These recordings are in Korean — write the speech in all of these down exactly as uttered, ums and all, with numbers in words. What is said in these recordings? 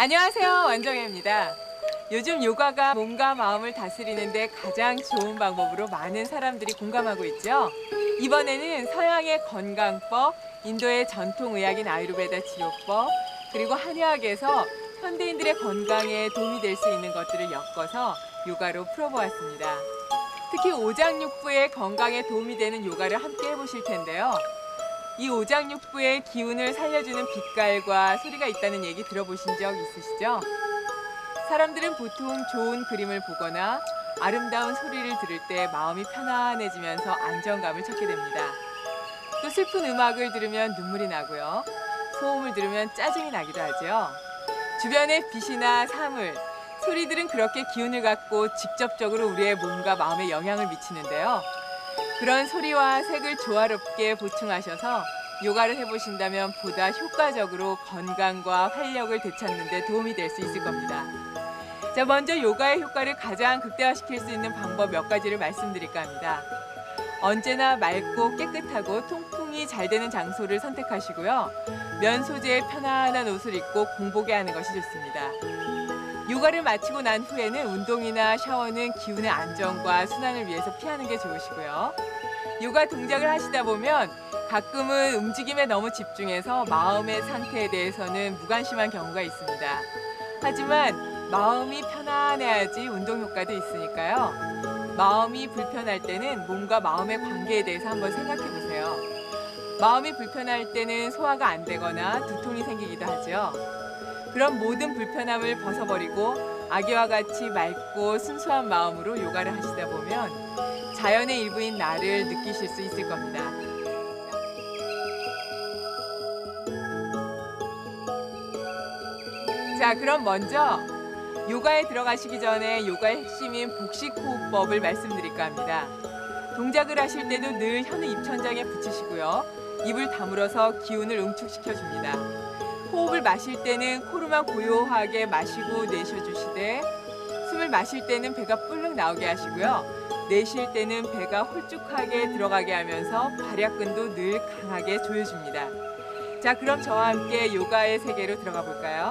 안녕하세요, 원정혜입니다. 요즘 요가가 몸과 마음을 다스리는데 가장 좋은 방법으로 많은 사람들이 공감하고 있죠. 이번에는 서양의 건강법, 인도의 전통의학인 아유르베다 치료법, 그리고 한의학에서 현대인들의 건강에 도움이 될 수 있는 것들을 엮어서 요가로 풀어보았습니다. 특히 오장육부의 건강에 도움이 되는 요가를 함께 해보실 텐데요. 이 오장육부의 기운을 살려주는 빛깔과 소리가 있다는 얘기 들어보신 적 있으시죠? 사람들은 보통 좋은 그림을 보거나 아름다운 소리를 들을 때 마음이 편안해지면서 안정감을 찾게 됩니다. 또 슬픈 음악을 들으면 눈물이 나고요. 소음을 들으면 짜증이 나기도 하죠. 주변의 빛이나 사물, 소리들은 그렇게 기운을 갖고 직접적으로 우리의 몸과 마음에 영향을 미치는데요. 그런 소리와 색을 조화롭게 보충하셔서 요가를 해보신다면 보다 효과적으로 건강과 활력을 되찾는 데 도움이 될 수 있을 겁니다. 자, 먼저 요가의 효과를 가장 극대화시킬 수 있는 방법 몇 가지를 말씀드릴까 합니다. 언제나 맑고 깨끗하고 통풍이 잘 되는 장소를 선택하시고요. 면 소재의 편안한 옷을 입고 공복에 하는 것이 좋습니다. 요가를 마치고 난 후에는 운동이나 샤워는 기운의 안정과 순환을 위해서 피하는 게 좋으시고요. 요가 동작을 하시다 보면 가끔은 움직임에 너무 집중해서 마음의 상태에 대해서는 무관심한 경우가 있습니다. 하지만 마음이 편안해야지 운동 효과도 있으니까요. 마음이 불편할 때는 몸과 마음의 관계에 대해서 한번 생각해 보세요. 마음이 불편할 때는 소화가 안 되거나 두통이 생기기도 하죠. 그런 모든 불편함을 벗어버리고 아기와 같이 맑고 순수한 마음으로 요가를 하시다 보면 자연의 일부인 나를 느끼실 수 있을 겁니다. 자, 그럼 먼저 요가에 들어가시기 전에 요가의 핵심인 복식호흡법을 말씀드릴까 합니다. 동작을 하실 때도 늘 혀는 입천장에 붙이시고요. 입을 다물어서 기운을 응축시켜줍니다. 호흡을 마실 때는 코로만 고요하게 마시고 내쉬어주시되 숨을 마실 때는 배가 불룩 나오게 하시고요. 내쉴 때는 배가 홀쭉하게 들어가게 하면서 발약근도 늘 강하게 조여줍니다. 자, 그럼 저와 함께 요가의 세계로 들어가 볼까요?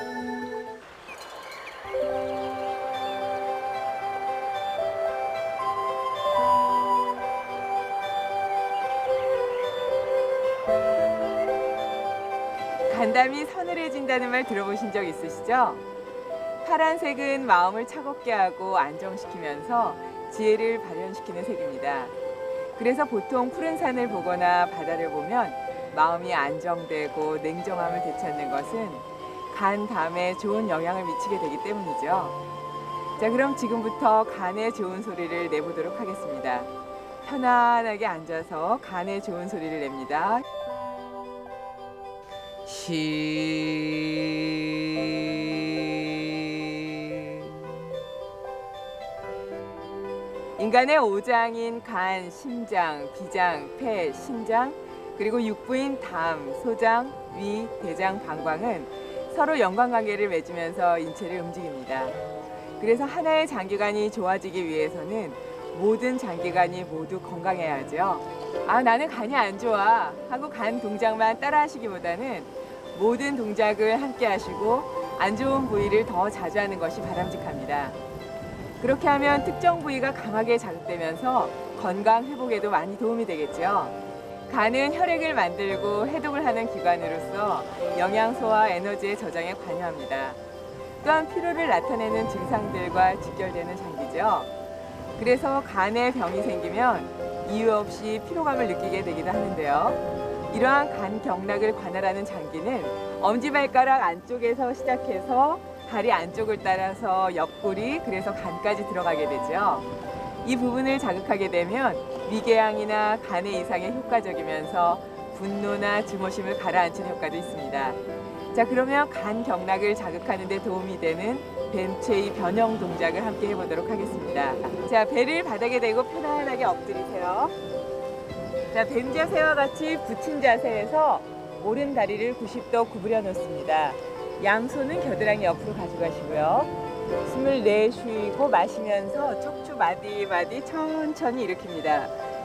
간담이 서늘해진다는 말 들어보신 적 있으시죠? 파란색은 마음을 차갑게 하고 안정시키면서 지혜를 발현시키는 색입니다. 그래서 보통 푸른 산을 보거나 바다를 보면 마음이 안정되고 냉정함을 되찾는 것은 간, 담에 좋은 영향을 미치게 되기 때문이죠. 자, 그럼 지금부터 간에 좋은 소리를 내보도록 하겠습니다. 편안하게 앉아서 간에 좋은 소리를 냅니다. 시 인간의 오장인 간, 심장, 비장, 폐, 신장, 그리고 육부인 담, 소장, 위, 대장, 방광은 서로 연관관계를 맺으면서 인체를 움직입니다. 그래서 하나의 장기관이 좋아지기 위해서는 모든 장기관이 모두 건강해야 하죠. 아, 나는 간이 안 좋아 하고 간 동작만 따라 하시기보다는 모든 동작을 함께 하시고 안 좋은 부위를 더 자주 하는 것이 바람직합니다. 그렇게 하면 특정 부위가 강하게 자극되면서 건강 회복에도 많이 도움이 되겠죠. 간은 혈액을 만들고 해독을 하는 기관으로서 영양소와 에너지의 저장에 관여합니다. 또한 피로를 나타내는 증상들과 직결되는 장기죠. 그래서 간에 병이 생기면 이유 없이 피로감을 느끼게 되기도 하는데요. 이러한 간 경락을 관할하는 장기는 엄지발가락 안쪽에서 시작해서 다리 안쪽을 따라서 옆구리, 그래서 간까지 들어가게 되죠. 이 부분을 자극하게 되면 위궤양이나 간의 이상에 효과적이면서 분노나 증오심을 가라앉히는 효과도 있습니다. 자, 그러면 간 경락을 자극하는 데 도움이 되는 뱀체의 변형 동작을 함께 해보도록 하겠습니다. 자, 배를 바닥에 대고 편안하게 엎드리세요. 자, 뱀 자세와 같이 붙인 자세에서 오른 다리를 구십 도 구부려 놓습니다. 양손은 겨드랑이 옆으로 가져가시고요. 숨을 내쉬고 마시면서 척추 마디마디 천천히 일으킵니다.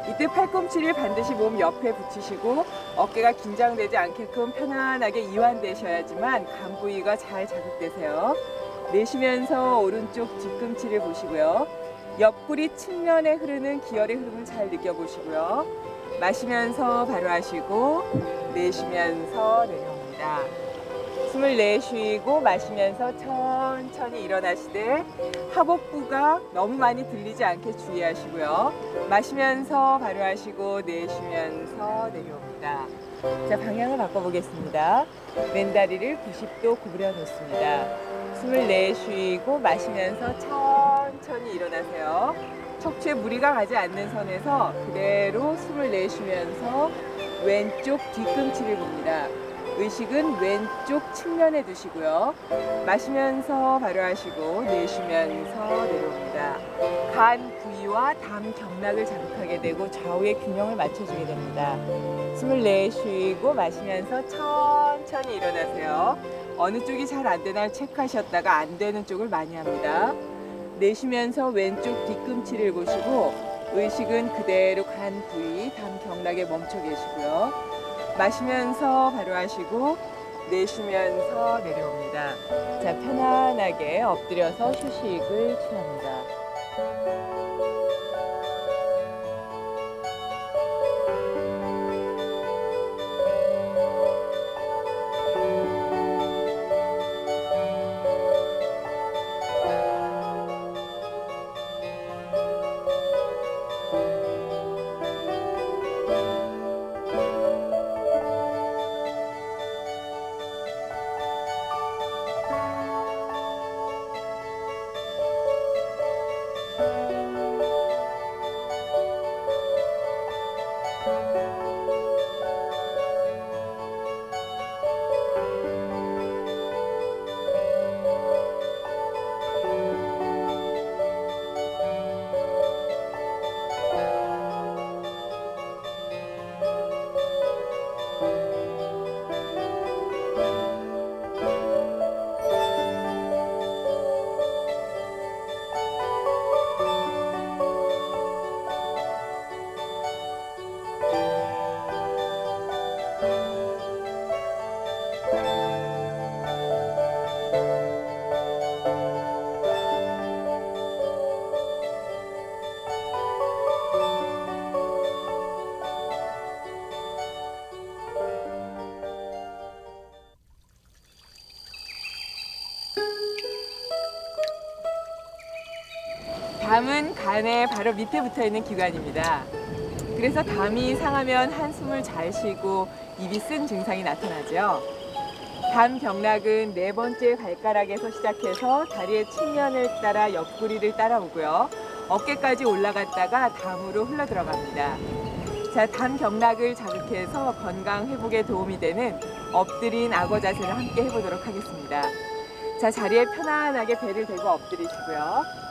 이때 팔꿈치를 반드시 몸 옆에 붙이시고 어깨가 긴장되지 않게끔 편안하게 이완되셔야지만 간 부위가 잘 자극되세요. 내쉬면서 오른쪽 뒤꿈치를 보시고요. 옆구리 측면에 흐르는 기혈의 흐름을 잘 느껴보시고요. 마시면서 바로 하시고 내쉬면서 내려옵니다. 숨을 내쉬고 마시면서 천천히 일어나시되 하복부가 너무 많이 들리지 않게 주의하시고요. 마시면서 바로 하시고 내쉬면서 내려옵니다. 자, 방향을 바꿔보겠습니다. 왼다리를 구십 도 구부려 놓습니다. 숨을 내쉬고 마시면서 천천히 일어나세요. 척추에 무리가 가지 않는 선에서 그대로 숨을 내쉬면서 왼쪽 뒤꿈치를 봅니다. 의식은 왼쪽 측면에 두시고요. 마시면서 바로 하시고 내쉬면서 내려옵니다. 간 부위와 담 경락을 자극하게 되고 좌우의 균형을 맞춰주게 됩니다. 숨을 내쉬고 마시면서 천천히 일어나세요. 어느 쪽이 잘 안 되나 체크하셨다가 안 되는 쪽을 많이 합니다. 내쉬면서 왼쪽 뒤꿈치를 보시고 의식은 그대로 간 부위, 담 경락에 멈춰 계시고요. 마시면서 바로 하시고 내쉬면서 내려옵니다. 자, 편안하게 엎드려서 휴식을 취합니다. 담은 간의 바로 밑에 붙어 있는 기관입니다. 그래서 담이 상하면 한숨을 잘 쉬고 입이 쓴 증상이 나타나죠. 담 경락은 네 번째 발가락에서 시작해서 다리의 측면을 따라 옆구리를 따라오고요. 어깨까지 올라갔다가 담으로 흘러 들어갑니다. 자, 담 경락을 자극해서 건강 회복에 도움이 되는 엎드린 악어 자세를 함께 해보도록 하겠습니다. 자, 자리에 편안하게 배를 대고 엎드리시고요.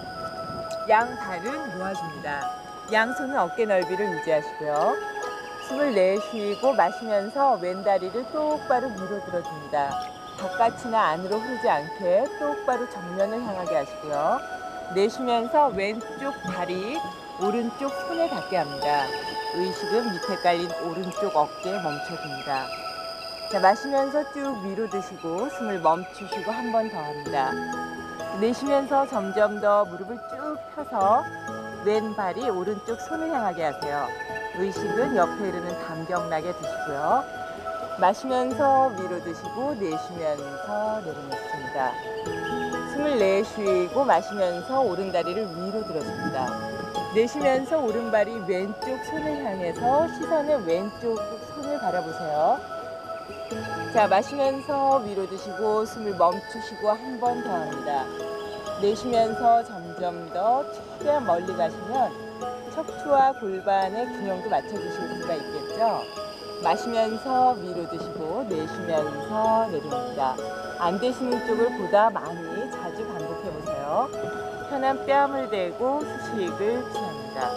양 발은 모아줍니다. 양손은 어깨 넓이를 유지하시고요. 숨을 내쉬고 마시면서 왼다리를 똑바로 위로 들어줍니다. 바깥이나 안으로 흐르지 않게 똑바로 정면을 향하게 하시고요. 내쉬면서 왼쪽 다리, 오른쪽 손에 닿게 합니다. 의식은 밑에 깔린 오른쪽 어깨에 멈춰줍니다. 자, 마시면서 쭉 위로 드시고 숨을 멈추시고 한 번 더 합니다. 내쉬면서 점점 더 무릎을 쭉 펴서 왼발이 오른쪽 손을 향하게 하세요. 의식은 옆에 흐르는 담경락에 드시고요. 마시면서 위로 드시고 내쉬면서 내려놓습니다. 숨을 내쉬고 마시면서 오른다리를 위로 들어줍니다. 내쉬면서 오른발이 왼쪽 손을 향해서 시선을 왼쪽 손을 바라보세요. 자, 마시면서 위로 드시고 숨을 멈추시고 한 번 더 합니다. 내쉬면서 점점 더 최대한 멀리 가시면 척추와 골반의 균형도 맞춰주실 수가 있겠죠. 마시면서 위로 드시고 내쉬면서 내려옵니다. 안 되시는 쪽을 보다 많이 자주 반복해 보세요. 편한 뺨을 대고 휴식을 취합니다.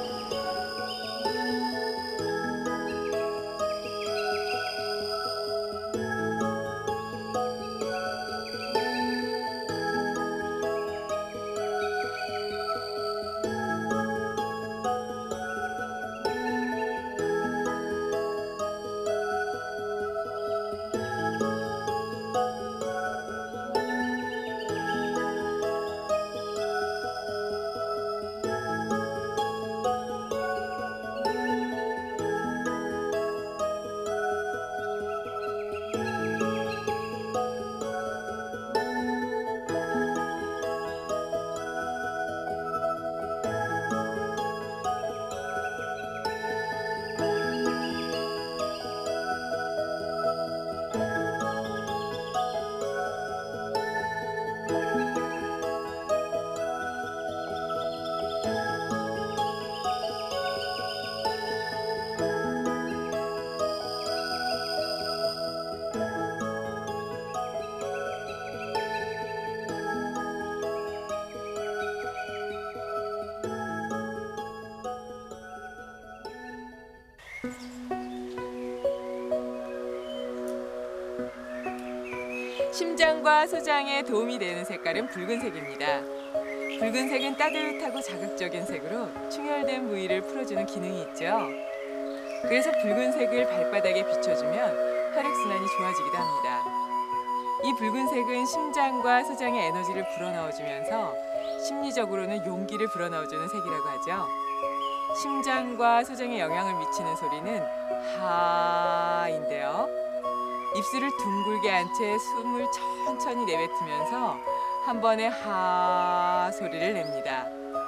심장과 소장에 도움이 되는 색깔은 붉은색입니다. 붉은색은 따뜻하고 자극적인 색으로 충혈된 부위를 풀어주는 기능이 있죠. 그래서 붉은색을 발바닥에 비춰주면 혈액순환이 좋아지기도 합니다. 이 붉은색은 심장과 소장의 에너지를 불어넣어주면서 심리적으로는 용기를 불어넣어주는 색이라고 하죠. 심장과 소장에 영향을 미치는 소리는 하인데요. 입술을 둥글게 한 채 숨을 천천히 내뱉으면서 한 번에 하 소리를 냅니다.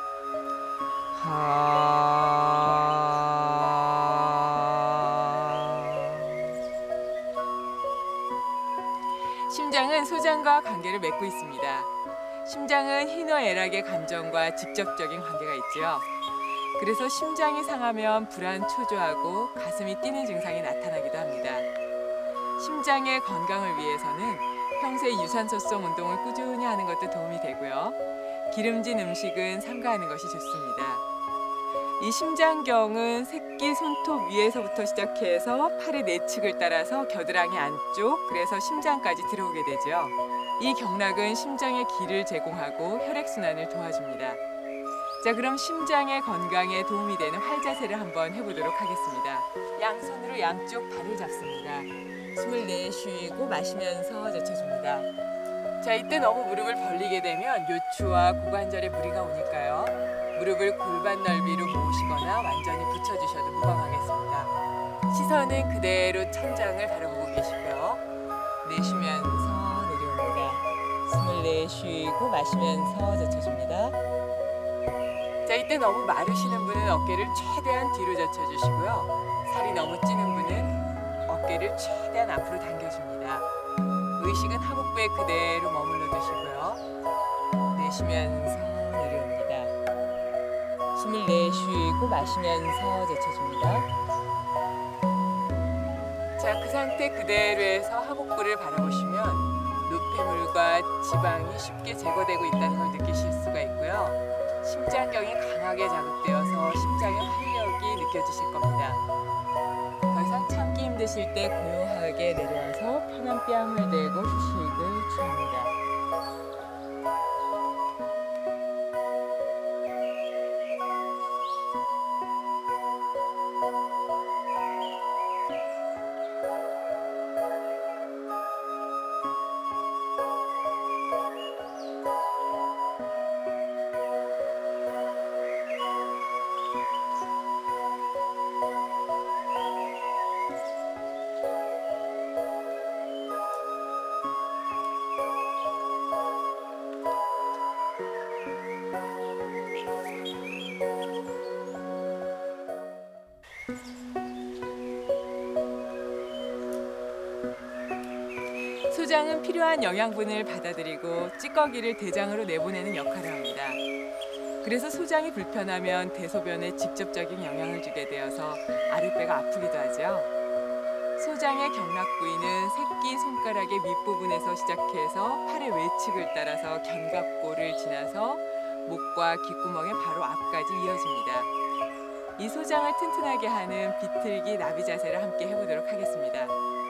하. 심장은 소장과 관계를 맺고 있습니다. 심장은 희노애락의 감정과 직접적인 관계가 있지요. 그래서 심장이 상하면 불안, 초조하고 가슴이 뛰는 증상이 나타나기도 합니다. 심장의 건강을 위해서는 평소에 유산소성 운동을 꾸준히 하는 것도 도움이 되고요. 기름진 음식은 삼가하는 것이 좋습니다. 이 심장경은 새끼 손톱 위에서부터 시작해서 팔의 내측을 따라서 겨드랑이 안쪽, 그래서 심장까지 들어오게 되죠. 이 경락은 심장에 기를 제공하고 혈액순환을 도와줍니다. 자, 그럼 심장의 건강에 도움이 되는 활자세를 한번 해보도록 하겠습니다. 양손으로 양쪽 발을 잡습니다. 숨을 내쉬고 마시면서 젖혀줍니다. 자, 이때 너무 무릎을 벌리게 되면 요추와 고관절에 무리가 오니까요. 무릎을 골반 넓이로 모으시거나 완전히 붙여주셔도 무방하겠습니다. 시선은 그대로 천장을 바라보고 계시고요. 내쉬면서 내려옵니다. 숨을 내쉬고 마시면서 젖혀줍니다. 자, 이때 너무 마르시는 분은 어깨를 최대한 뒤로 젖혀주시고요. 살이 너무 찌는 분은 어깨를 최대한 앞으로 당겨줍니다. 의식은 하복부에 그대로 머물러 두시고요. 내쉬면서 내려옵니다. 숨을 내쉬고 마시면서 젖혀줍니다. 자, 그 상태 그대로에서 하복부를 바라보시면 노폐물과 지방이 쉽게 제거되고 있다는 걸 느끼실 수가 있고요. 심장경이 강하게 자극되어서 심장의 활력이 느껴지실 겁니다. 더 이상 참기 힘드실 때 고요하게 내려와서 편한 뺨을 대고 휴식을 취합니다. 소장은 필요한 영양분을 받아들이고 찌꺼기를 대장으로 내보내는 역할을 합니다. 그래서 소장이 불편하면 대소변에 직접적인 영향을 주게 되어서 아랫배가 아프기도 하죠. 소장의 경락 부위는 새끼 손가락의 밑부분에서 시작해서 팔의 외측을 따라서 견갑골을 지나서 목과 귓구멍의 바로 앞까지 이어집니다. 이 소장을 튼튼하게 하는 비틀기 나비 자세를 함께 해보도록 하겠습니다.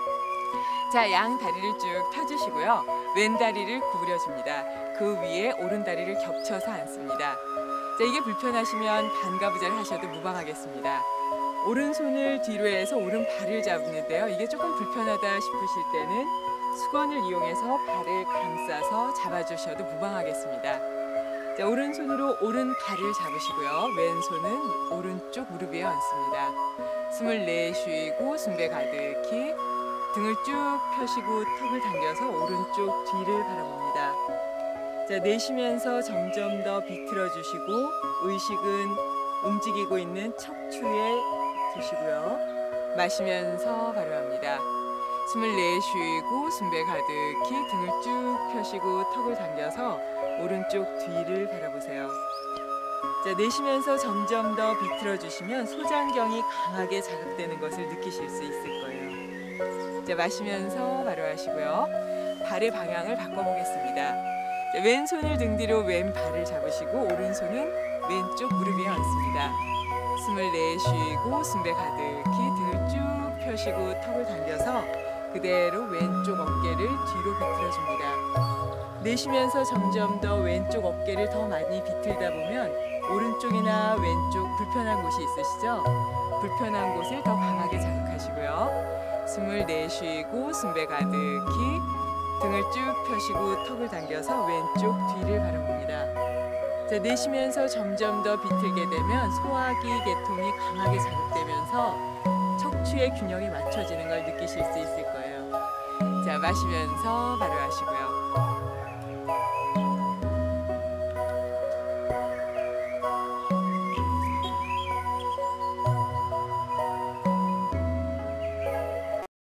자, 양 다리를 쭉 펴주시고요. 왼 다리를 구부려줍니다. 그 위에 오른 다리를 겹쳐서 앉습니다. 자, 이게 불편하시면 반가부좌를 하셔도 무방하겠습니다. 오른손을 뒤로 해서 오른발을 잡는데요. 이게 조금 불편하다 싶으실 때는 수건을 이용해서 발을 감싸서 잡아주셔도 무방하겠습니다. 자, 오른손으로 오른발을 잡으시고요. 왼손은 오른쪽 무릎 위에 얹습니다. 숨을 내쉬고 숨배 가득히 등을 쭉 펴시고 턱을 당겨서 오른쪽 뒤를 바라봅니다. 자, 내쉬면서 점점 더 비틀어 주시고 의식은 움직이고 있는 척추에 두시고요. 마시면서 발효합니다. 숨을 내쉬고 숨배 가득히 등을 쭉 펴시고 턱을 당겨서 오른쪽 뒤를 바라보세요. 자, 내쉬면서 점점 더 비틀어 주시면 소장경이 강하게 자극되는 것을 느끼실 수 있을 거예요. 자, 마시면서 발효하시고요. 발의 방향을 바꿔보겠습니다. 자, 왼손을 등 뒤로 왼발을 잡으시고 오른손은 왼쪽 무릎 위에 얹습니다. 숨을 내쉬고 숨배 가득히 등을 쭉 펴시고 턱을 당겨서 그대로 왼쪽 어깨를 뒤로 비틀어줍니다. 내쉬면서 점점 더 왼쪽 어깨를 더 많이 비틀다 보면 오른쪽이나 왼쪽 불편한 곳이 있으시죠? 불편한 곳을 더 강하게 자극하시고요. 숨을 내쉬고 숨배 가득히 등을 쭉 펴시고 턱을 당겨서 왼쪽 뒤를 바라봅니다. 자, 내쉬면서 점점 더 비틀게 되면 소화기 계통이 강하게 자극되면서 척추의 균형이 맞춰지는 걸 느끼실 수 있을 거예요. 자, 마시면서 바로 하시고요.